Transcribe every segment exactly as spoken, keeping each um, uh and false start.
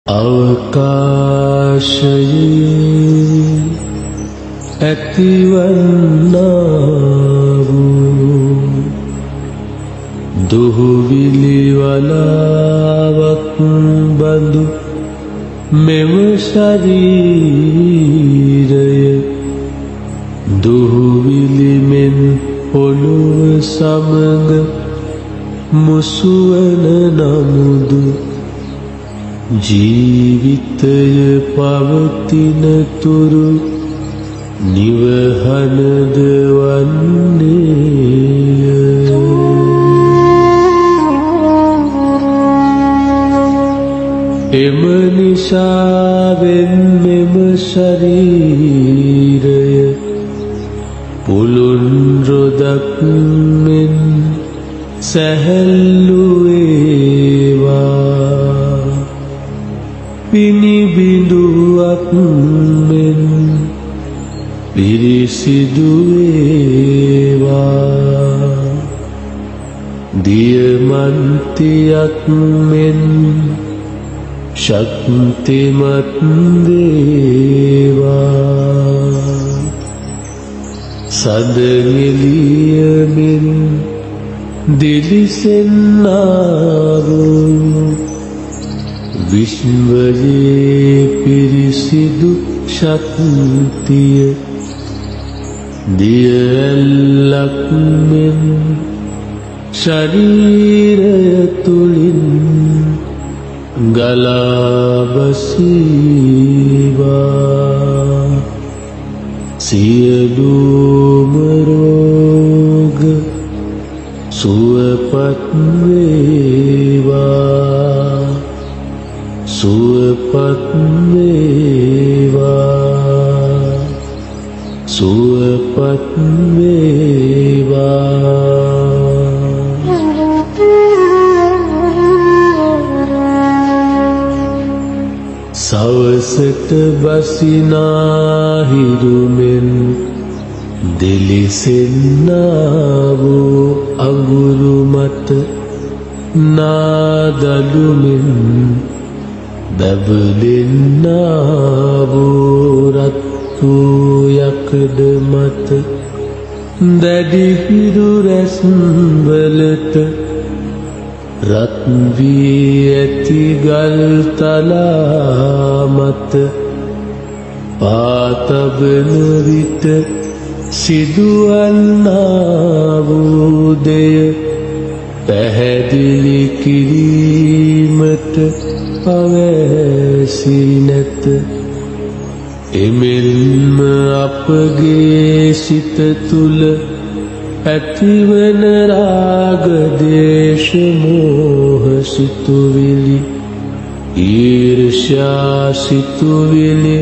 අවකාශයේ ඇතිවන්නා වූ දුහුවිලි වලාවක් බඳු මෙම ශරීරය දුහුවිලි මෙන් පොළොව සමග මුසුවන නමුදු ජීවිතය පවතින තුරු නිවහනද වන්නේය. එම නිසාවෙන් මෙම ශරීරය පුළුන් රොදක් මෙන් සැහැල්ලු වේවා, පිනිබිඳුවක් මෙන් පිරිසිදු වේවා, දියමන්තියක් මෙන් ශක්තිමත් වේවා, සදනෙළිය මෙන් දිලිසෙන්නා වූ විශ්වයේ පිරිසිදු ශක්තිය දිය ඇල්ලක් මෙන් ශරීරය තුලින් ගලා බසීවා, සියලුම රෝග සුවපත් වේවා, සුවපත් වේවා, සුවපත් වේවා. සවසට බසිනා හිරුමෙන් දෙලිසෙන්නා වූ අඟුරු මත නාදලුමෙන් බැබලෙන්නා වූ රත්තු යකඩ මත දැඩි හිරු රැස්වලට රත් වී ඇති ගල් තලා මත පාතබන විට සිදුවන්නා වූ දෙය පැහැදිලි කිරීමට අවැසි නැත. එමෙන්ම අපගේ සිත තුල ඇතිවන රාග දේශ මෝහ සිතුවිලි, ඊර්ෂ්‍යා සිතුවිලි,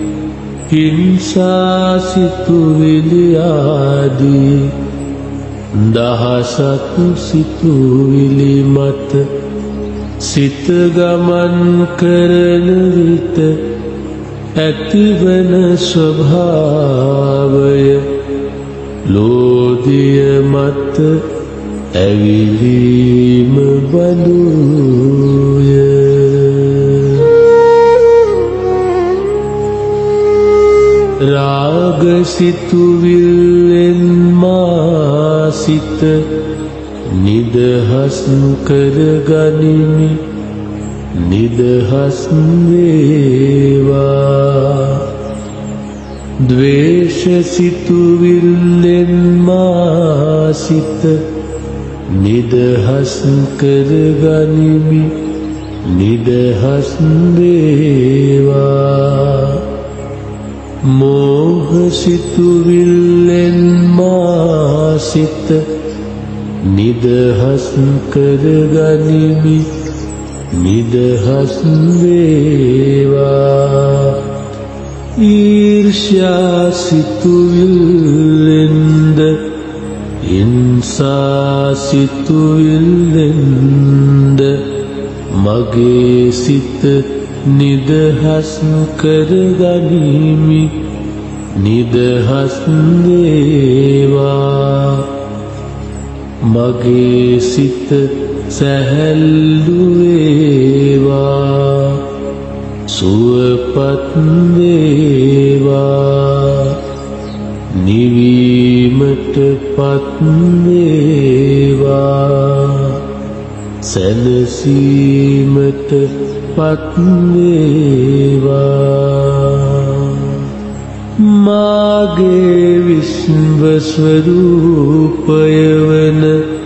හිංසා සිතුවිලි ආදී දහසක් සිතුවිලි මත සිත ගමන් කරන විට ඇතිවන ස්වභාවය ලෝදිය මත ඇවිලීම බඳුය. රාග සිතුවිල්ලෙන් මා සිත නිදහස් කරගනිමි, නිදහස් වේවා. ද්වේෂ සිතුවිල්ලෙන් මා සිත නිදහස් කරගනිමි, නිදහස් වේවා. මෝහ සිතුවිල්ලෙන් මා සිත නිදහස් කරගනිමි, නිදහස් වේවා. ඊර්ෂ්‍යා සිතුවිල්ලෙන්ද හිංසා සිතුවිල්ලෙන්ද මගේ සිත නිදහස් කරගනිමි, නිදහස් වේවා. මගේ සිත සැහැල්ලු වේවා, සුවපත් වේවා නිවීමට පත් වේවා සැනසීමට පත් වේවා මාගේ විශ්ව ස්වරූපය වන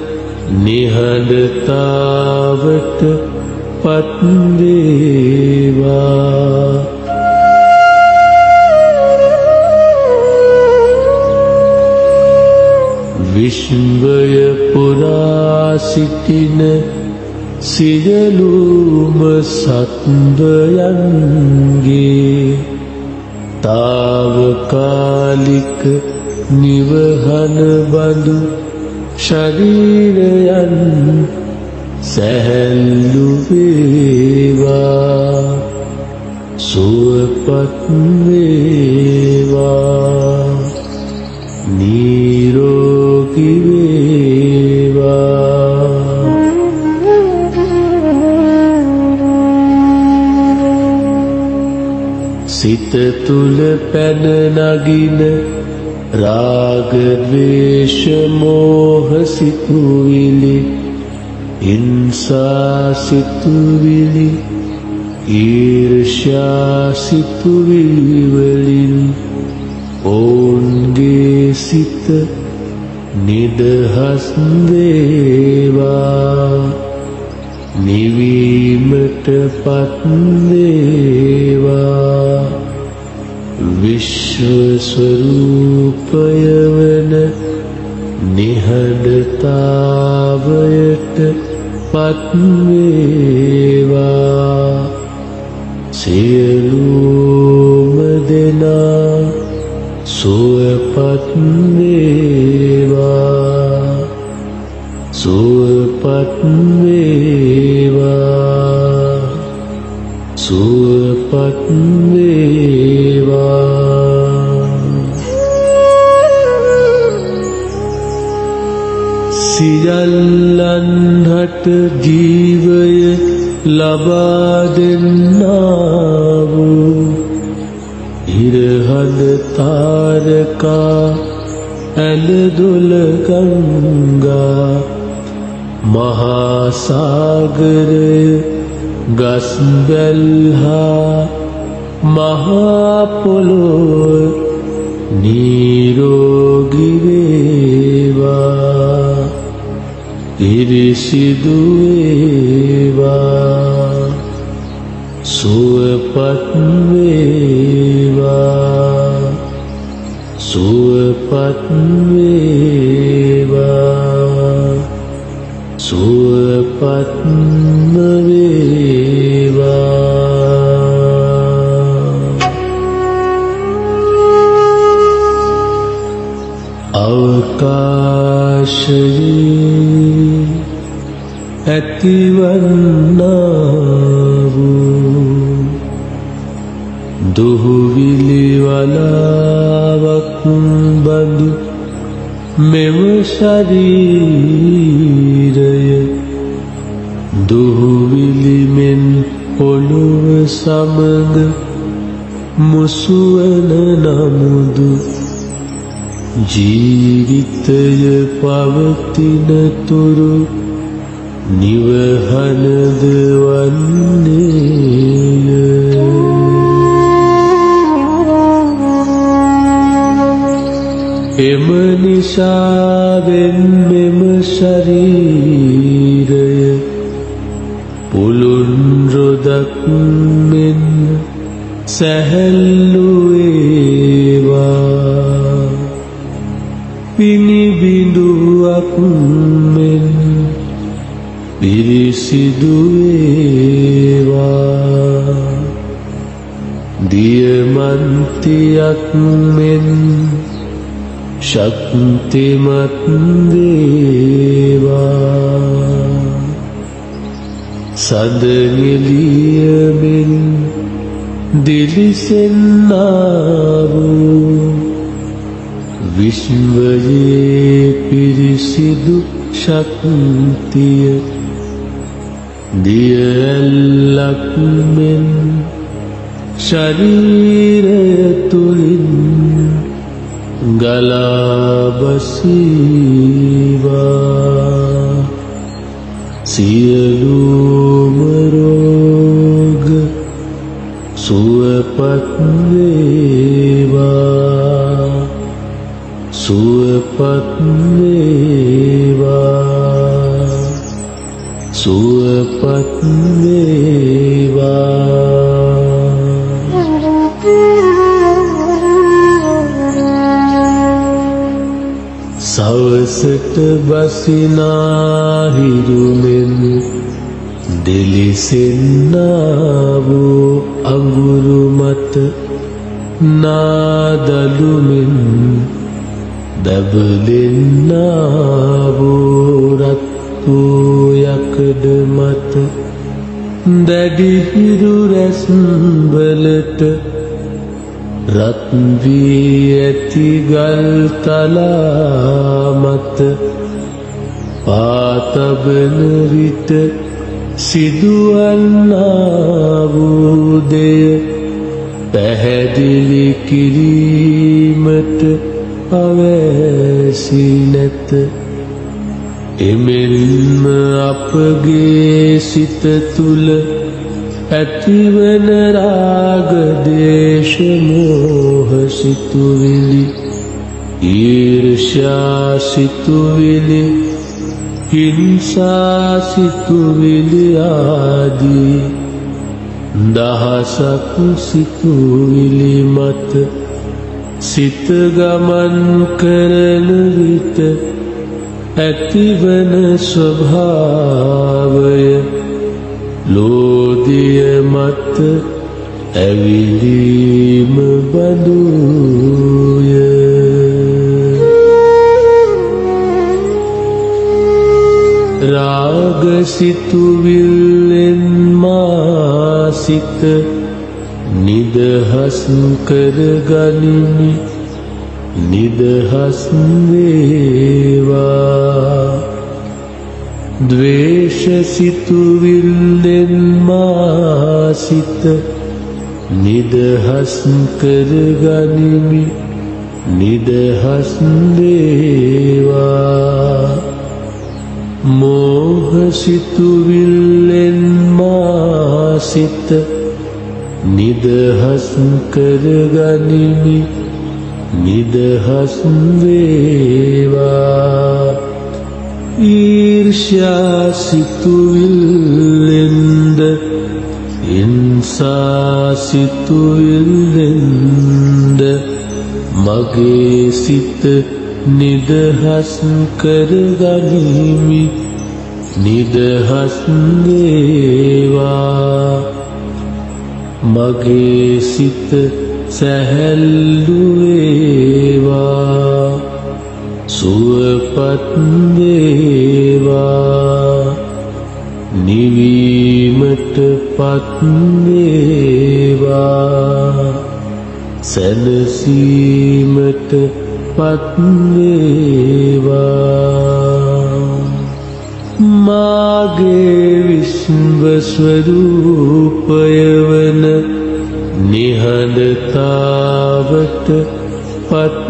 නිහඬතාවට පත් වේවා විශ්වය පුරා සිටින සියලුම සත්වයන්ගේ තාවකාලික නිවහන බඳු ශරීරයන් සැහැල්ලු වේවා සුවපත් වේවා නිරෝගී වේවා සිත තුල පැන නගින රාග ද්වේෂ මෝහ සිතුවිලි හිංසා සිතුවිලි ඊර්ෂ්‍යා සිතුවිලි වලින් ඔවුන්ගේ සිත නිදහස් වේවා නිවීමට පත් වේවා විශ්ව ස්වරූපය වන නිහඬතාවයට පත් වේවා සියලුම දෙනා සුවපත් වේවා සුවපත් වේවා සුවපත් වේවා සියල්ලන්හට ජීවය ලබා දෙන්නා වූ ඉරහඳ තාරකා ඇලදොල ගංගා මහා සාගරය ගස් වැල් හා මහා පොළොව නිරෝගී වේවා පිරිසිදු වේවා සුවපත් වේවා සුවපත් වේවා සුවපත් වේවා අවකාශයේ ඇතිවන්නා වූ දුහුවිලි වලාවක් බඳු මෙම ශරීරය දුහුවිලි මෙන් පොළොව සමග මුසුවන නමුදු ජීවිතය පවතින තුරු නිවහනද වන්නේය එම නිසාවෙන් මෙම ශරීරය පුළුන් රොදක් මෙන් සැහැල්ලු වේවා පිනිබිඳුවක් මෙන් පිරිසිදු වේවා දියමන්තියක් මෙන් ශක්තිමත් වේවා සදනෙලිය මෙන් දිලිසෙන්නා වූ විශ්වයේ පිරිසිදු ශක්තිය දිය ඇල්ලක් මෙන් ශරීරය තුලින් ගලා බසීවා සියලුම රෝග සුවපත් වේවා සුවපත් වේවා සුවපත් වේවා සවසට බසිනා හිරුමෙන් දෙලිසෙන්නා වූ අඟුරු මත නාදලුමෙන් දබලෙන්නා වූ රත්තු යකඩ මත දැඩි හිරු රැස් වලට රත් වී ඇති ගල් තලා මත පාතබන විට සිදුවන්නා වූ දෙය පැහැදිලි කිරීමට අවැසි නැත. එමෙන්ම අපගේ සිත තුල ඇතිවන රාග දේශ මෝහ සිතුවිලි ඊර්ෂ්‍යා සිතුවිලි හිංසා සිතුවිලි ආදී දහසක් සිතුවිලි මත සිත ගමන් කරන විට ඇතිවන ස්වභාවය ලෝදිය මත ඇවිලීම බඳුය. රාග සිතුවිල්ලෙන් මා සිත නිදහස් කරගනිමි නිදහස් වේවා. ද්වේෂ සිතුවිල්ලෙන් මා සිත නිදහස් කරගනිමි නිදහස් වේවා. මෝහ සිතුවිල්ලෙන් මා සිත නිදහස් කරගනිමි නිදහස් වේවා. ඊර්ෂ්‍යා සිතුවිල්ලෙන්ද හිංසා සිතුවිල්ලෙන්ද මගේ සිත නිදහස් කරගනිමි නිදහස් වේවා. මගේ සිත සැහැල්ලු වේවා සුවපත් වේවා නිවීමට පත් වේවා සැනසීමට පත් වේවා. මාගේ විශ්ව ස්වරූපය වන නිහඬතාවට පත්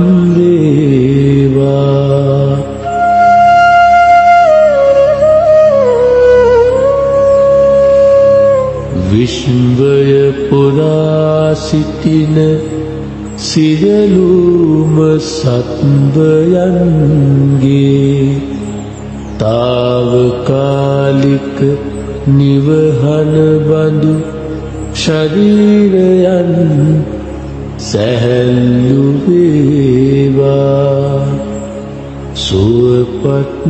වේවා. විශ්වය පුරා සිටින සියලුම සත්වයන්ගේ තාවකාලික නිවහන බඳු ශරීරයන් සැහැල්ලු වේවා සුවපත්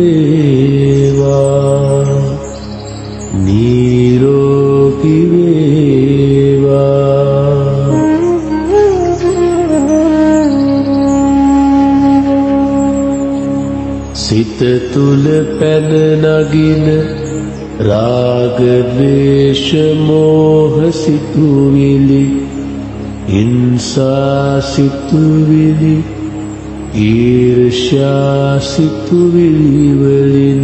වේවා නිරෝගී වේවා. සිත තුල පැන නගින රාග ද්වේෂ මෝහ සිතුවිලි හිංසා සිතුවිලි ඊර්ෂ්‍යා සිතුවිලි වලින්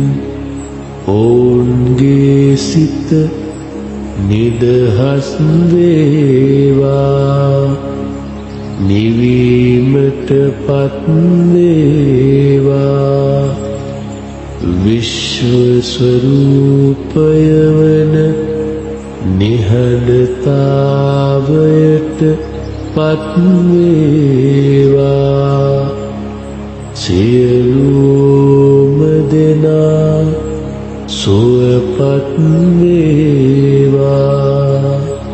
ඔවුන්ගේ සිත නිදහස් වේවා වේවා නිවීමට පත් වේවා විශ්ව ස්වરૂපය වන නිහඬතාවයට පත් වේවා සියලුම දෙනා සුවපත් වේවා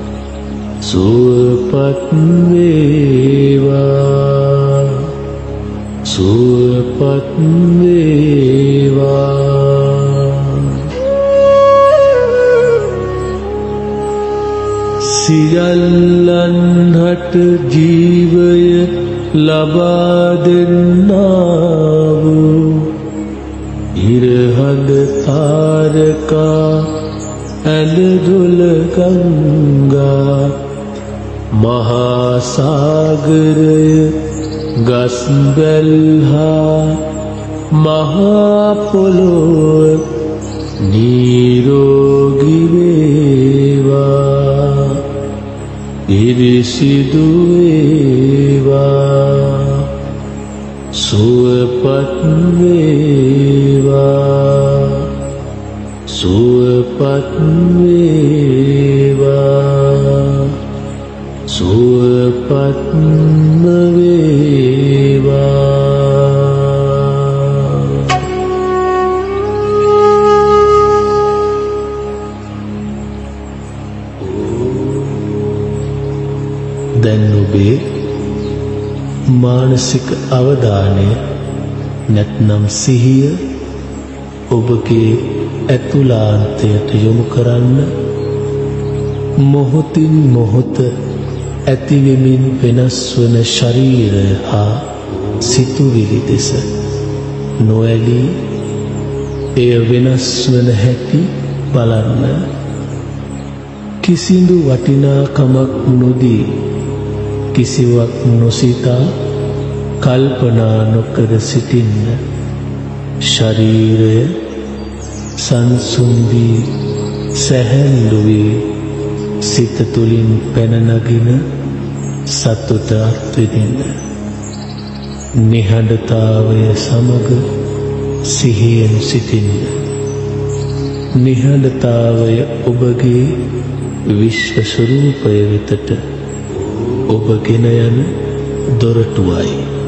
සුවපත් වේවා සුවපත් වේවා සියල්ලන්හට ජීවය ලබා දෙන්නා වූ ඉරහඳ තාරකා ඇලදොල ගංගා මහා සාගරය ගස් වැල් හා මහා පොළොව නිරෝගී වේවා පිරිසිදු වේවා සුවපත් වේවා සුවපත් වේවා සුවපත්ම වේවා දැන් ඔබේ මානසික අවධානය නැත්නම් සිහිය ඔබගේ ඇතුළාන්තයට යොමු කරන්න මොහොතින් මොහොත ඇතිවෙමින් වෙනස් වන ශරීරය හා සිතුවිලි දෙස නොඇලී එය වෙනස් වන හැටි බලන්න කිසිදු වටිනාකමක් නොදී කිසිවක් නොසිතා කල්පනා නොකර සිටින්න ශරීරය සංසුන් වී සැහැල්ලු වී සිත තුළින් පැන නගින සතුට අත්විඳින්න නිහඬතාවය සමග සිහියෙන් සිටින්න නිහඬතාවය ඔබගේ විශ්ව ස්වરૂපය වෙතට ඔබ ගෙන යන දොරටුවයි